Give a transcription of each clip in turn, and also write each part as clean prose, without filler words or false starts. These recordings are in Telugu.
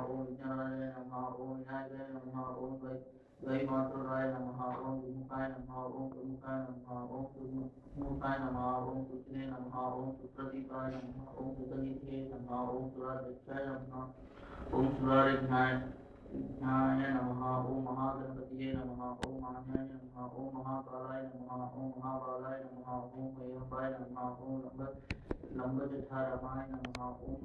ओम विज्ञानाय नमः ओम विनायकाय नमः ओम वैमातुराय नमः ओम विमुखाय नमः ओम प्रमुखाय नमः ओम सुमुखाय नमः ओम सुत्रे नमः ओम सुप्रदीपाय नमः ओम सुतनिधे नमः ओम सुराध्यक्षाय नमः ओम सुरारिघ्नाय नमः ओम महागणपतये नमः ओम महाज्ञाय नमः ओम महाकालाय नमः ओम महाबालाय नमः ओम वैभवाय नमः ओम लंबजठारमाय नमः ओम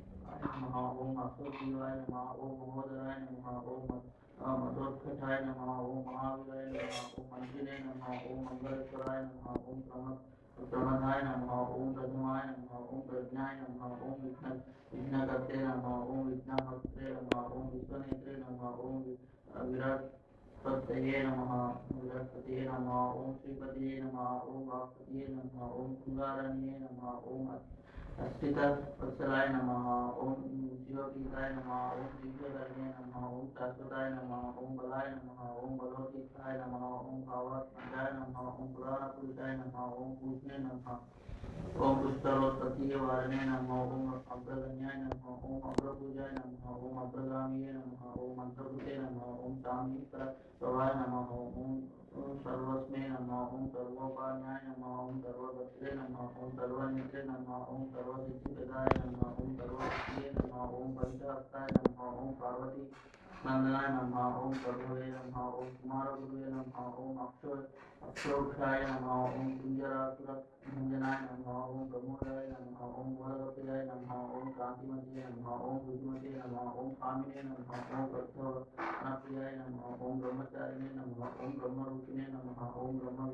ओम अक्षोजीवाय नमः ओम महोदराय नमः ओम मधोत्कटाय नमः ओम महावीराय नमः ओम मंजिले नमः ओम मंगलेश्वराय नमः ओम प्रमदाय नमः ओम प्रथमाय नमः ओम प्रज्ञाय नमः ओम विघ्नकर्ते नमः ओम विघ्नहस्ते नमः ओम विश्वनेत्रे नमः ओम विराटपतये नमः ओम श्रीपतये नमः ओम वाक्पतये नमः ओम कुंगारण्ये नमः ओम अस्थितवत्सलाय नमः ओम शिवपीताय नमः ओम दिव्यकर्णे नमः ओम शाश्वताय नमः ओम बलाय नमः ओम बलोतीर्थाय नमः ओम भावात्मजाय नमः ओम पुराणपुरुषाय नमः ओम पूजने नमः ओम पुष्करोत्पत्तिये वारणे नमः ओम अग्रगण्याय नमः ओम अग्रपूजाय नमः ओम अग्रगामिये नमः ओम मंत्रभूते नमः ओम शामी प्रभाय नमः ओम सर्वस्मै नमः ओम सर्वोपान्याय नमः ओम सर्वभद्रे नमः ओम सर्वनेत्रे नमः ओम सर्वसिद्धिप्रदाय नमः ओम सर्वसिद्धिये नमः ओम पंचहस्ताय नमः ओम पार्वती नंदनाय नमः ओम प्रभवे नमः ओम कुमारगुरुवे नमः ओम अक्षोभ्याय नमः ओम कुंजरासुरभंजनाय नमः ओम प्रमोदाय नमः ओम मोदकप्रियाय नमः ओम कांतिमते नमः ओम बुद्धिमते नमः ओम स्वामिने नमः ओम प्रथमप्रियाय नमः ओम ब्रह्मचारिणे नमः ओम ब्रह्मरूपिणे नमः ओम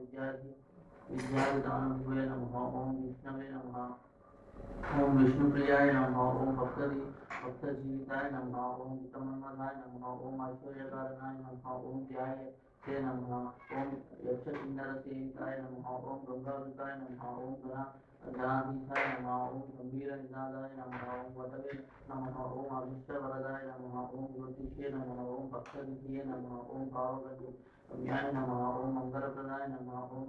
विद्याविदानुभवे नमः ओम विष्णवे नमः ओम विष्णुप्रियाय नमः ओम भक्तजीविताय नमः ओम वितमन्मनाय नमः ओम ऐश्वर्यकारणाय नमः ओम ध्याये नमः ओम यक्षकिन्नरसेविताय नमः ओम गंगाविताय नमः ओम गणाधीशाय नमः ओम गंभीरनिनादाय नमः ओम वटवे नमः ओम अभीष्टवरदाय नमः ओम ज्योतिषे नमः ओम भक्तनिधिये नमः ओम भावगम्याय नमः ओम मंगलप्रदाय नमः ओम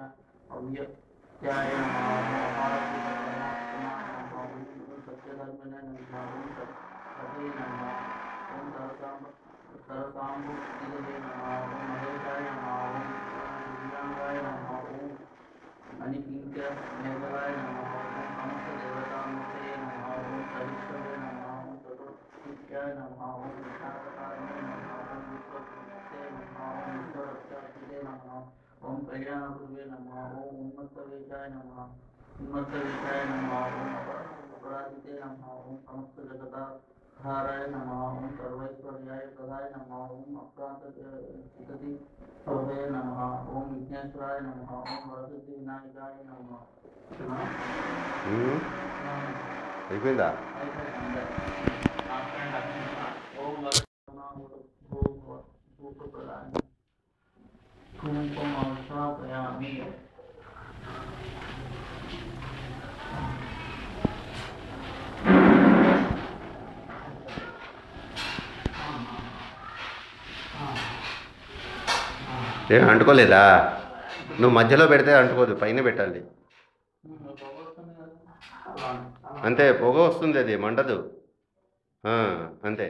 अव्यक्त्याय नमः ओम सत्यधर्मने नमः ओम सते नमः ओम सरसाम्बुद्धिदे नमः ओम महेशाय नमः ओम दिव्यांगाय नमः ओम अनिपिंक्य मेघलाय नमः ओम समस्त देवतामूर्तये नमः ओम सविष्णवे नमः ओम चतुर्विद्याय नमः ओम विशालकारिणे नमः ओम विश्वरूपते नमः ओम विश्वरक्षार्थिते नमः ओम कल्याणगुरुवे नमः ओम उन्मत्तवेशाय नमः ओम अपराजिते नमः ओम समस्त जगताधाराय नमः ओम सर्वैश्वर्याय प्रदाय नमः ओम अक्रांतचितति प्रभवे नमः ओम विघ्नेश्वराय नमः ओम वरसिद्धि विनायकाय नमः అయిపోయిందా ओम वरप्रदाय धूपम् आस्थापयामि ఏం అంటుకోలేదా? నువ్వు మధ్యలో పెడితే అంటుకోదు, పైన పెట్టాలి. అంతే, పొగ వస్తుంది, అది మండదు. అంతే.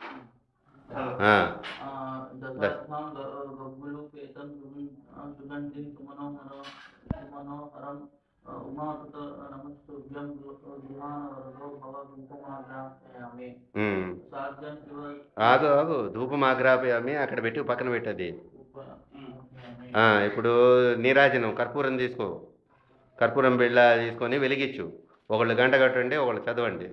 ఆగు ఆగు, ధూపం ఆగ్రాపయామి అక్కడ పెట్టి పక్కన పెట్టది. ఇప్పుడు నీరాజనం కర్పూరం తీసుకో, కర్పూరం బిళ్ళ తీసుకొని వెలిగించు. ఒకళ్ళు గంట కట్టండి, ఒకళ్ళు చదవండి.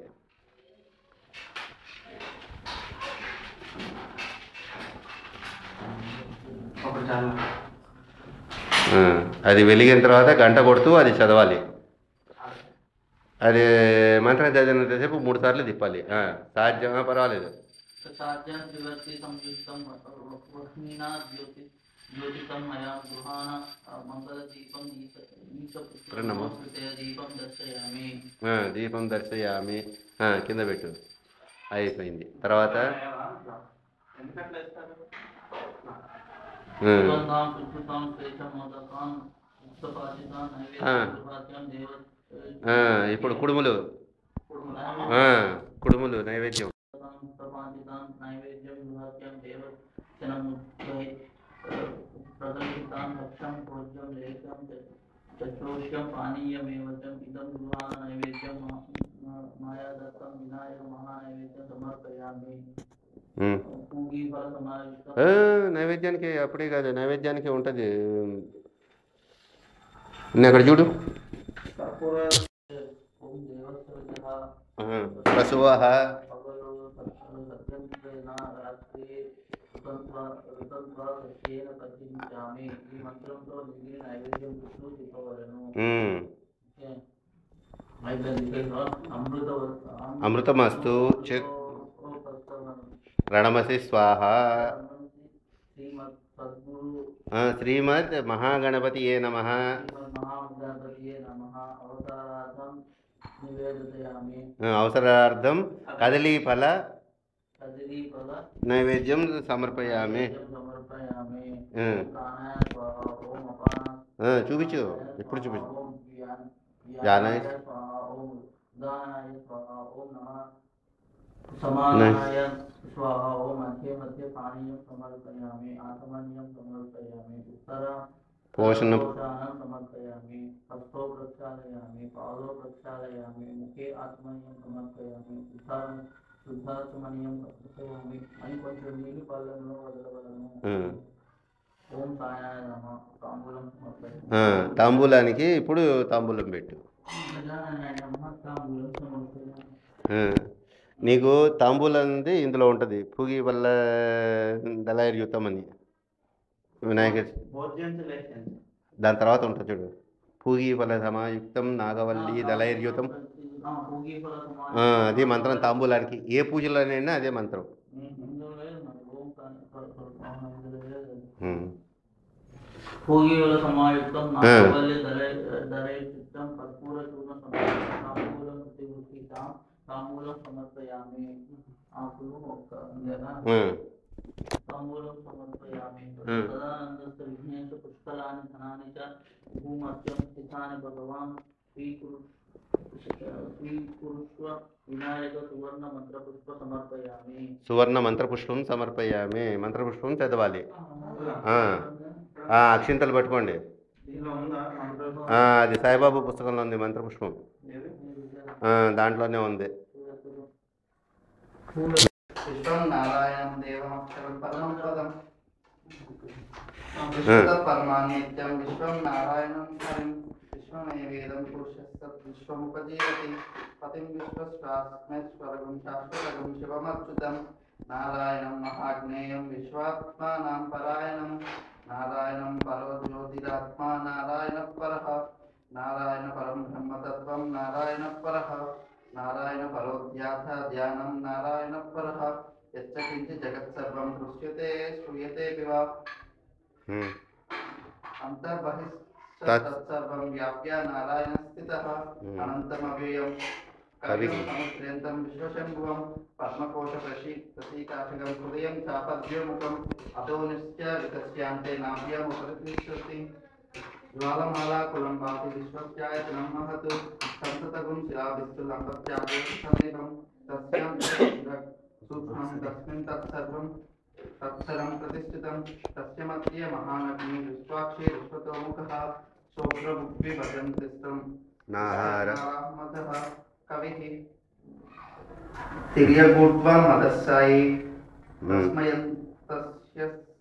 అది వెలిగిన తర్వాత గంట కొడుతూ అది చదవాలి. అది మంత్రం చదివినంతసేపు 3 సార్లు తిప్పాలి. సాధ్యమా? పర్వాలేదు. దీపం దర్శయామి, కింద పెట్టు. అయిపోయింది. తర్వాత ఇప్పుడు కుడుములు, కుడుములు నైవేద్యం. भोज्यं लेख्यं चतुष्टयं पानीयमेव च इदं गृहाण नैवेद्यं माया दत्तं विनायक महानैवेद्यं समर्पयामि पूगी फल समायुक्तं నైవేద్యానికి అప్పుడే కాదు, నైవేద్యానికి ఉంటుంది. నేను అక్కడ చూడు. कर्पूर ओम देवस्वः పశువ पगलो सत्यं रात्रि ऋतंत्वा सत्येन पश्चिंचामि ఈ మంత్రంతో మిగిలిన నైవేద్యం చుట్టూ తిప్పవలెను. అమృతమస్తు రణమసి స్వాహ. శ్రీమద్ మహాగణపతియే నమః. అవసరార్థం కదలీఫల నైవేద్యం సమర్పయామి. చూపించు, ఎప్పుడు చూపించు. ధ్యానాయ समानाय स्वाहा ओम मध्ये मध्ये पानीयं समर्पयामि आत्मन्यं समर्पयामि उत्तरा पोषणं समर्पयामि हस्तो प्रक्षालयामि पादो प्रक्षालयामि मुखे आत्मन्यं समर्पयामि शुद्धात्मन्यं समर्पयामि అని కొంచెం నీళ్ళు పళ్ళలో వదలవలను. ఓం సాయాయ నమః. తాంబూలం సమర్పయామి. తాంబూలానికి ఇప్పుడు తాంబూలం పెట్టు. తాంబూలం సమర్పయామి. నీకు తాంబూలం ఉంది, ఇందులో ఉంటుంది పూగి వల్ల దళాయుతం అని వినాయక. దాని తర్వాత ఉంటుంది చూడు, పూగి ఫల సమాయుక్తం నాగవల్లి దళాయుతం. అదే మంత్రం తాంబూలానికి. ఏ పూజలోనైనా అదే మంత్రం. పూగివల సమాయుక్తం నాగవల్లి దళాయుతం కర్పూర చూర్ణ తాంబూలం ప్రతివృత్తితాం తాంబూలం సమర్పయామి. ఆకులు ఒక్క తాంబూలం సమర్పయామి. సదానందస్య విఘ్నేశ పుష్కలాని ధనాని చ భూమత్యం స్థితాని భగవాన్ స్వీకురుష్వ వినాయక సువర్ణ మంత్రపుష్ప సమర్పయామి. సువర్ణ మంత్రపుష్పం సమర్పయామి. మంత్రపుష్పం చదవాలి. అక్షింతలు పట్టుకోండి. అది సాయిబాబా పుస్తకంలో ఉంది మంత్రపుష్పం, దాంట్లోనే ఉంది. విశ్వం నారాయణం దేవమక్షరం పరమం పదం పరమానిత్యం విశ్వం నారాయణం హరిం విశ్వమేవేదం పురుషస్తత్ విశ్వముపజీవతి పతిం విశ్వస్వాస్మేశ్వరగం శాశ్వతగం శివమచ్యుతం నారాయణం మహాజ్ఞేయం విశ్వాత్మానాం పరాయణం నారాయణం పరో జ్యోతిరాత్మా నారాయణ పరః నారాయణ పరం బ్రహ్మతత్వం నారాయణ పరః నారాయణ పరోధ్యాస ధ్యానం నారాయణ పరః యచ్చ కించి జగత్సర్వం దృశ్యతే శ్రూయతే వివా అంతర్బహిస్తత్సర్వం వ్యాప్య నారాయణ స్థితః అనంతమవ్యయం కవిం సముద్రేంతం విశ్వశంభువం పద్మకోశ ప్రసీకాశకం హృదయం చాపద్యోముఖం అతో నిశ్చ వికస్యాంతే నాభ్యముపరితిష్టతి జ్వాలమాలాకులం భాతి విశ్వస్యాయతనం మహత్ సంతతగుం శిలాభిస్తు లంబత్యాగం తస్యాం సూక్ష్మం తస్మిన్ తత్సర్వం తత్సరం ప్రతిష్ఠితం తస్య మధ్య మహానగ్ని విశ్వాక్షే విశ్వతోముఖః శోభ్రభుగ్వి భజంతిష్టం నాహారమధః కవిః తిర్యగూఢ్వా మదస్సాయి తస్మయంతస్య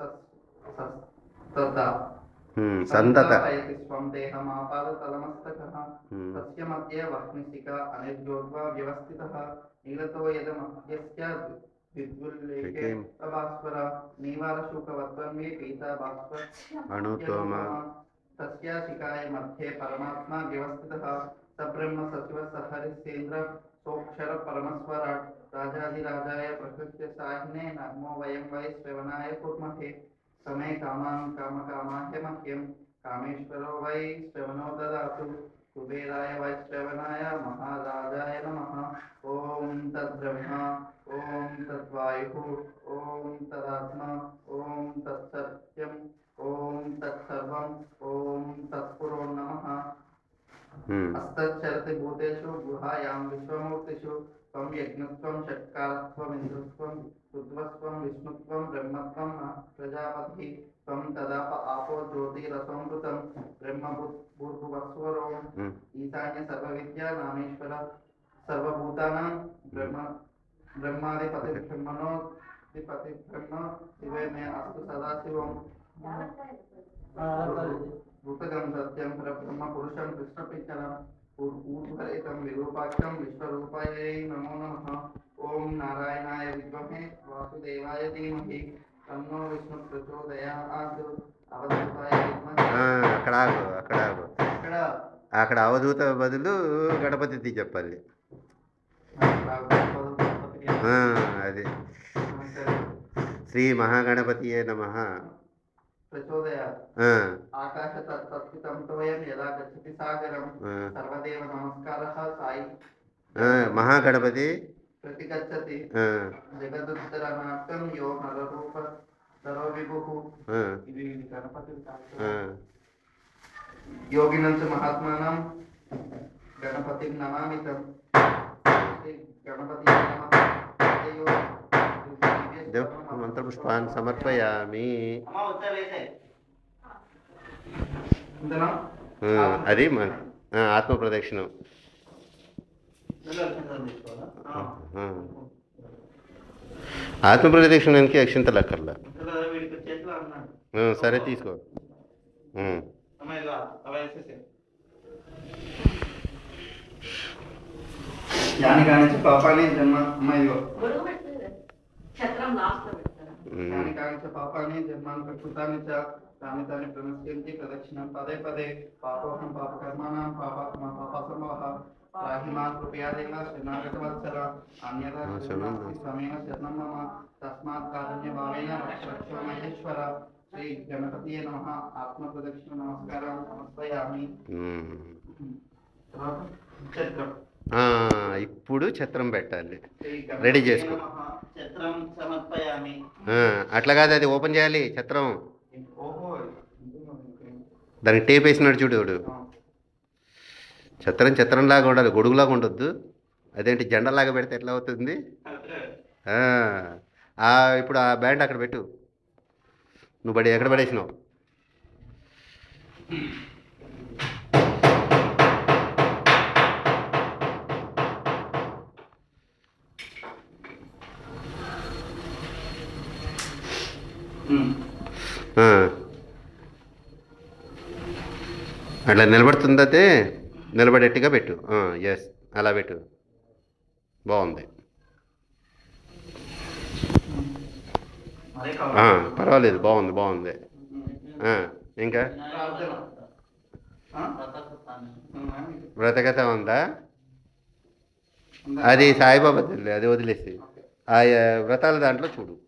సస్తదా సంతత స్వం దేహమాపాదతలమస్తకః తస్య మధ్య వహ్నిశిఖా అనిర్యోధ్వా వ్యవస్థితః నీలతో యదమధ్యస్య విద్యుల్లేఖే భాస్వర నీవారశూకవత్వన్వే పీతా భాస్వర అణుతోమ తస్య శిఖాయ మధ్యే పరమాత్మా వ్యవస్థితః సబ్రహ్మ సచివ సహరిసేంద్ర సోక్షర పరమస్వరాట్ రాజాధిరాజాయ ప్రకృత్య సాహినే నమో వయం వై శ్రవణాయ కుర్మహే సమే కామాం కామకామాహ్య మహ్యం కామేశ్వరో వై శ్రవణో దదాతు కుబేరాయ వై శ్రవణాయ మహారాజాయ నమః. ఓం తద్బ్రహ్మ ఓం తద్వాయు ఓం తదాత్మ ఓం తత్సత్యం ఓం తత్సర్వం ఓం తత్పురో నమః. హస్తచరతి భూతేషు గుహాయాం విశ్వమూర్తిషు త్వం యజ్ఞత్వం షట్కారత్వం ఇంద్రత్వం రుద్రత్వం విష్ణుత్వం బ్రహ్మత్వం ప్రజాపతి త్వం తదాప ఆపో జ్యోతిరసంవృతం బ్రహ్మభూర్భువస్వరో ఈశాన్య సర్వవిద్యా నామేశ్వర సర్వభూతానాం బ్రహ్మాధిపతి బ్రహ్మణోధిపతి బ్రహ్మ శివే మే అస్తు సదాశివం భూతగం సత్యం పరబ్రహ్మ పురుషం కృష్ణపిచ్చనం ఊర్ధ్వరేతం విరూపాక్షం విశ్వరూపాయై నమో నమః. ఓం నారాయణాయ విద్మహే వాసుదేవాయ ధీమహి తన్నో విష్ణు ప్రచోదయాత్. అవధూతాయ విద్మహే. అక్కడ అక్కడ అవధూత బదులు గణపతి చెప్పాలి. అది శ్రీ మహాగణపతియే నమః. ప్రచోదయాత్. ఆకాశ తత్స్థితం తోయం యదా గచ్చతి సాగరం సర్వదేవ నమస్కారః సాయి మహాగణపతి ప్రతిగచ్చతి జగదుత్తరనార్థం యో నరరూప సర్వ విభుః. ఇది గణపతి యోగినం చ మహాత్మానం గణపతిం నమామితం. గణపతి మంత్రపుష్పాన్ని సమర్పయామి. అది ఆత్మ ప్రదక్షిణం. ఆత్మ ప్రదక్షిణానికి అక్షింతలు అక్కర్లా. సరే తీసుకో. యానికాని పాపాని జన్మ అమ్మాయిగో పాపాని జన్మాన్ ప్రకృతాని చ తాని తాని ప్రణశ్యంతి ప్రదక్షిణం పదే పదే పాపోహం పాపకర్మాణం పాపాత్మ పాపసంభవః రాహిమాన్ కృపయాదేవ శరణాగతవత్సల అన్యదా స్వమేవ శరణం మమ తస్మాత్ కారుణ్య భావేన రక్షో మహేశ్వర. శ్రీ గణపతియే నమః. ఆత్మ ప్రదక్షిణ నమస్కారం సమర్పయామి. చక్రం ఇప్పుడు ఛత్రం పెట్టాలి. రెడీ చేసుకో. ఛత్రం సమర్పయామి. అట్లా కాదు, అది ఓపెన్ చేయాలి ఛత్రం. దానికి టేప్ వేసినాడు చూడు. ఛత్రంలాగా ఉండాలి, గొడుగులాగా ఉండొద్దు. అదేంటి జెండాలాగా పెడితే ఎట్లా అవుతుంది? ఇప్పుడు ఆ బ్యాండ్ అక్కడ పెట్టు. నువ్వు ఎక్కడ పడేసినావు? అట్లా నిలబడుతుందతే, నిలబడేట్టుగా పెట్టు. ఎస్, అలా పెట్టు. బాగుంది. పర్వాలేదు, బాగుంది. ఇంకా వ్రతకథ ఉందా? అది సాయిబాబా, అది వదిలేసి ఆ వ్రతాల దాంట్లో చూడు.